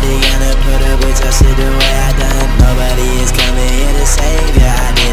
Nobody gonna put up with your shit the way I done. Nobody is coming here to save ya. I did